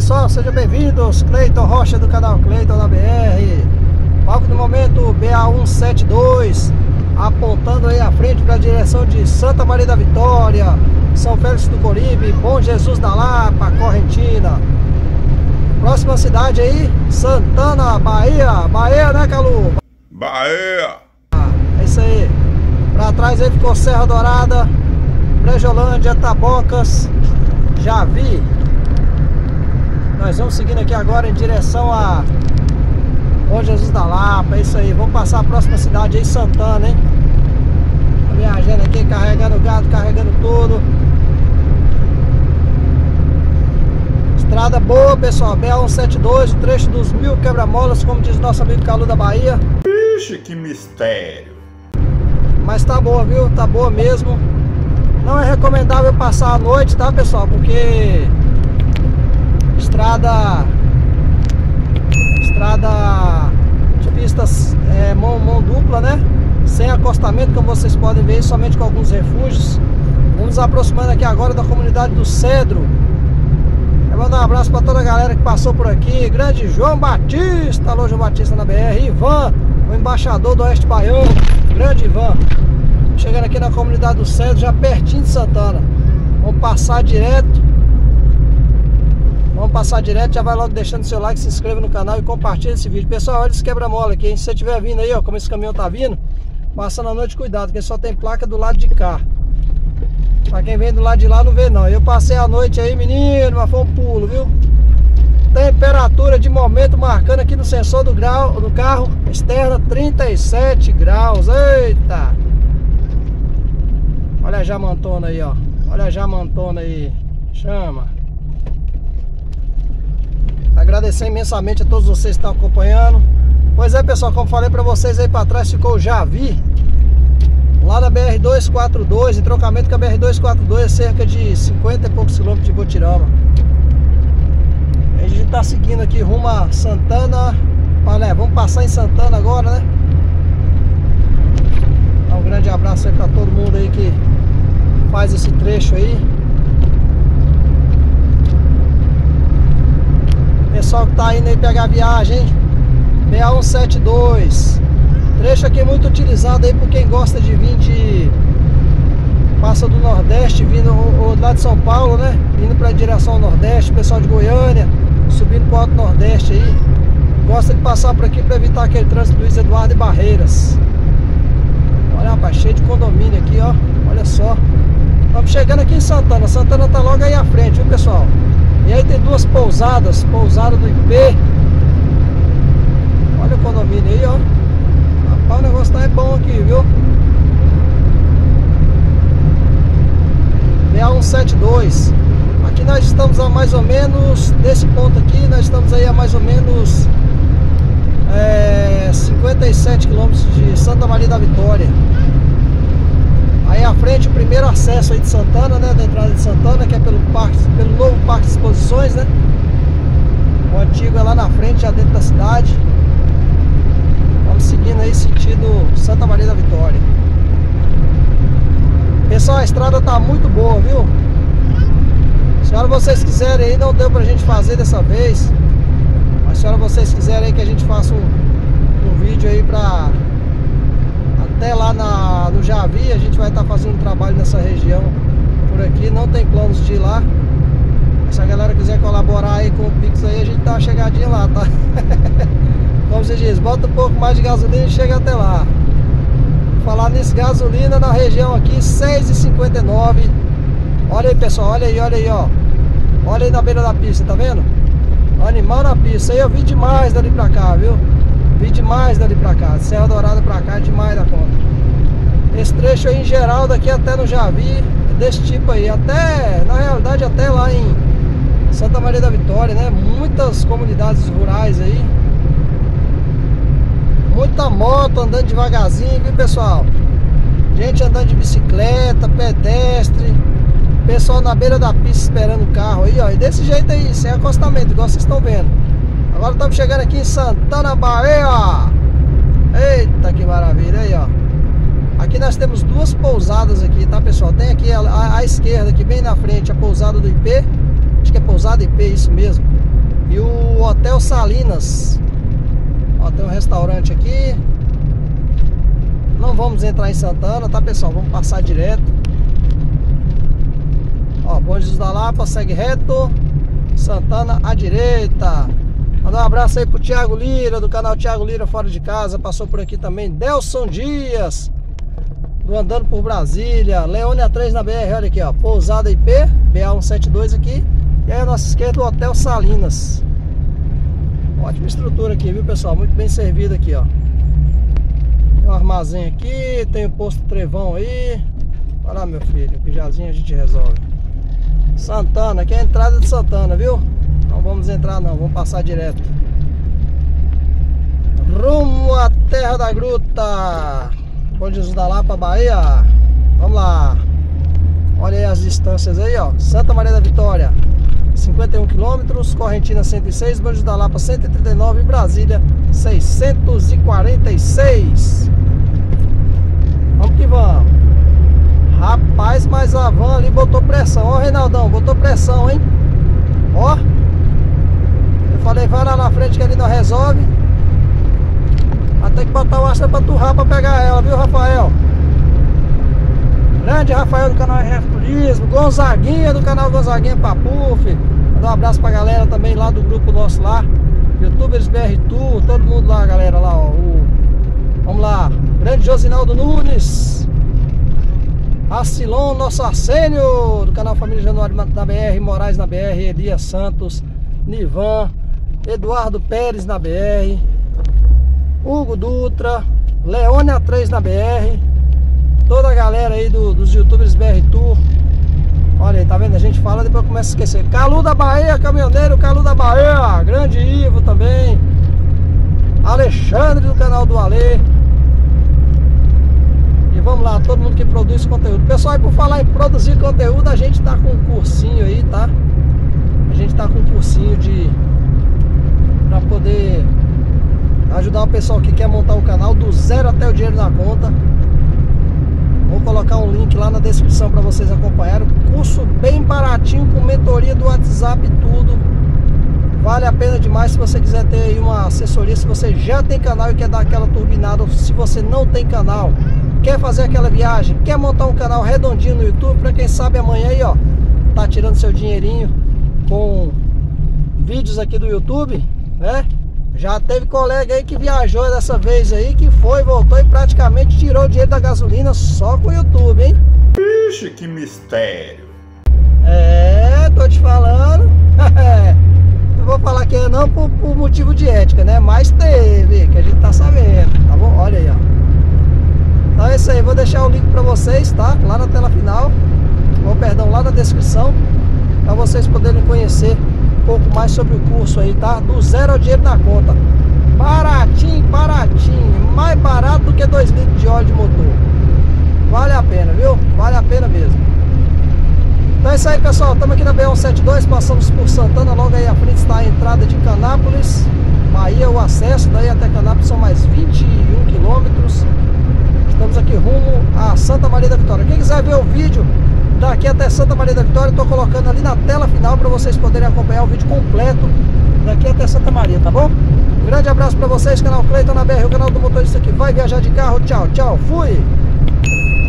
pessoal, sejam bem-vindos. Cleiton Rocha do canal Cleiton da BR. Palco no momento BA172, apontando aí à frente para a direção de Santa Maria da Vitória, São Félix do Coribe, Bom Jesus da Lapa, Correntina. Próxima cidade aí, Santana, Bahia. Bahia, né, Calu? Bahia! É isso aí. Pra trás aí ficou Serra Dourada, Brejolândia, Tabocas, Javi. Nós vamos seguindo aqui agora em direção a Bom Jesus da Lapa. É isso aí. Vamos passar a próxima cidade aí, Santana, hein? Tô viajando aqui, carregando gado, carregando tudo. Estrada boa, pessoal. BA172, o trecho dos 1000 quebra-molas, como diz nosso amigo Calu da Bahia. Ixi, que mistério! Mas tá boa, viu? Tá boa mesmo. Não é recomendável passar a noite, tá, pessoal? Porque estrada de pistas mão dupla, né? Sem acostamento, como vocês podem ver, somente com alguns refúgios. Vamos nos aproximando aqui agora da comunidade do Cedro. Eu mando um abraço para toda a galera que passou por aqui. Grande João Batista, alô João Batista na BR. Ivan, o embaixador do Oeste Baiano. Grande Ivan. Chegando aqui na comunidade do Cedro, já pertinho de Santana. Vamos passar direto. Já vai logo deixando seu like, se inscreva no canal e compartilha esse vídeo. Pessoal, olha esse quebra-mola aqui, hein? Se você estiver vindo aí, ó, como esse caminhão tá vindo, passando a noite, cuidado, porque só tem placa do lado de cá. Pra quem vem do lado de lá não vê não. Eu passei a noite aí, menino, mas foi um pulo, viu? Temperatura de momento marcando aqui no sensor do carro externa 37 graus. Eita! Olha a jamantona aí, ó. Olha a jamantona aí. Chama. Agradecer imensamente a todos vocês que estão acompanhando. Pois é, pessoal, como falei pra vocês aí pra trás, ficou o Javi, lá na BR-242, em trocamento com a BR-242, é cerca de 50 e poucos quilômetros de Botirama. A gente tá seguindo aqui rumo a Santana. Olha, vamos passar em Santana agora, né? Um grande abraço aí pra todo mundo aí que faz esse trecho aí. Pessoal que tá indo aí pegar a viagem, hein? BA172. Trecho aqui muito utilizado aí por quem gosta de vir passa do Nordeste, vindo ou lá de São Paulo, né? Indo pra direção ao Nordeste, pessoal de Goiânia, subindo pro Alto Nordeste aí. Gosta de passar por aqui pra evitar aquele trânsito do Luiz Eduardo e Barreiras. Olha, rapaz, cheio de condomínio aqui, ó. Olha só. Estamos chegando aqui em Santana. Santana tá logo aí à frente, viu, pessoal? E aí tem duas pousadas. Pousada do IP. Olha o condomínio aí, ó. Rapaz, o negócio tá bom aqui, viu? BA172. Aqui nós estamos a mais ou menos, nesse ponto aqui, nós estamos aí a mais ou menos 57 quilômetros de Santa Maria da Vitória. Aí à frente o primeiro acesso aí de Santana, né? Da entrada de Santana, que é pelo novo Parque de Exposições, né? O antigo é lá na frente, já dentro da cidade. Vamos seguindo aí sentido Santa Maria da Vitória. Pessoal, a estrada tá muito boa, viu? Se a vocês quiserem aí, não deu pra gente fazer dessa vez. Mas se vocês quiserem aí que a gente faça um vídeo aí pra até lá no Javi, a gente vai estar fazendo um trabalho nessa região por aqui. Não tem planos de ir lá. Se a galera quiser colaborar aí com o Pix aí, a gente dá uma chegadinha lá, tá? Como você diz, bota um pouco mais de gasolina e chega até lá. Falar nisso, gasolina na região aqui, 6,59. Olha aí, pessoal, olha aí, ó. Olha aí na beira da pista, tá vendo? Animal na pista. Aí eu vi demais dali pra cá, viu? Vi demais dali pra cá. Serra Dourada pra cá é demais da conta. Esse trecho aí em geral, daqui até no Javi, desse tipo aí. Até, na realidade, até lá em Santa Maria da Vitória, né? Muitas comunidades rurais aí. Muita moto andando devagarzinho, viu, pessoal? Gente andando de bicicleta, pedestre. Pessoal na beira da pista esperando o carro aí, ó. E desse jeito aí, sem acostamento, igual vocês estão vendo. Agora estamos chegando aqui em Santana, Bahia. Eita, que maravilha, aí, ó. Aqui nós temos duas pousadas aqui, tá, pessoal? Tem aqui à esquerda, aqui bem na frente, a pousada do IP. Acho que é pousada IP, isso mesmo. e o Hotel Salinas. Ó, tem um restaurante aqui. Não vamos entrar em Santana, tá, pessoal? Vamos passar direto. Ó, Bom Jesus da Lapa, segue reto. Santana à direita. Mandar um abraço aí pro Thiago Lira, do canal Thiago Lira Fora de Casa. Passou por aqui também Delson Dias, do Andando por Brasília. Leônia 3 na BR, olha aqui, ó. Pousada IP, BA172 aqui. E aí à nossa esquerda o Hotel Salinas. Ótima estrutura aqui, viu, pessoal? Muito bem servido aqui, ó. Tem um armazém aqui, tem o posto Trevão aí. Vai lá, meu filho, que jazinho a gente resolve. Santana, aqui é a entrada de Santana, viu? Não vamos entrar não, vamos passar direto. Rumo à Terra da Gruta. Bom Jesus da Lapa, Bahia. Vamos lá. Olha aí as distâncias aí, ó. Santa Maria da Vitória, 51 km, Correntina 106, Bom Jesus da Lapa 139 e Brasília 646. Vamos que vamos. Rapaz, mas a van ali botou pressão. Ó, Reinaldão, botou pressão, hein? Ó. Eu falei, vai lá na frente que ali não resolve. Vai ter que botar o Astra pra turrar pra pegar ela, viu, Rafael? Grande Rafael do canal RF Turismo. Gonzaguinha do canal Gonzaguinha Papuf. Mandar um abraço pra galera também lá do grupo nosso lá, YouTubers BR Tour. Todo mundo lá, galera, lá, ó. Vamos lá. Grande Josinaldo Nunes. Acilon, nosso Arsênio, do canal Família Januário na BR, Moraes na BR, Elias Santos, Nivan, Eduardo Pérez na BR, Hugo Dutra, Leônia 3 na BR, toda a galera aí dos YouTubers BR Tour. Olha aí, tá vendo? A gente fala, depois começa a esquecer. Calu da Bahia, caminhoneiro, Calu da Bahia, grande Ivo também, Alexandre do canal do Ale. E vamos lá, todo mundo que produz conteúdo. Pessoal, e por falar em produzir conteúdo, a gente tá com um cursinho aí, tá? A gente tá com um cursinho pra poder ajudar o pessoal que quer montar o canal do zero até o dinheiro na conta. Vou colocar um link lá na descrição pra vocês acompanharem. Curso bem baratinho, com mentoria do WhatsApp e tudo. Vale a pena demais se você quiser ter aí uma assessoria. Se você já tem canal e quer dar aquela turbinada, ou se você não tem canal, quer fazer aquela viagem, quer montar um canal redondinho no YouTube, pra quem sabe amanhã aí, ó, tá tirando seu dinheirinho com vídeos aqui do YouTube, né? Já teve colega aí que viajou dessa vez aí, que foi, voltou e praticamente tirou o dinheiro da gasolina só com o YouTube, hein? Ixi, que mistério. É, tô te falando. Não vou falar que é não por motivo de ética, né? Mas teve, que a gente tá sabendo, tá bom? Olha aí, ó. Então é isso aí, vou deixar o link pra vocês, tá? Lá na tela final, ou perdão, lá na descrição, pra vocês poderem conhecer um pouco mais sobre o curso aí, tá? Do zero ao dinheiro na conta. Baratinho, baratinho, mais barato do que 2 litros de óleo de motor. Vale a pena, viu? Vale a pena mesmo. Então é isso aí, pessoal, estamos aqui na BA172, passamos por Santana, logo aí à frente está a entrada de Canápolis, Bahia, o acesso daí até Canápolis são mais 21 quilômetros. Estamos aqui rumo a Santa Maria da Vitória. Quem quiser ver o vídeo daqui até Santa Maria da Vitória, estou colocando ali na tela final para vocês poderem acompanhar o vídeo completo daqui até Santa Maria, tá bom? Um grande abraço para vocês, canal Cleiton na BR, o canal do motorista que vai viajar de carro. Tchau, tchau, fui!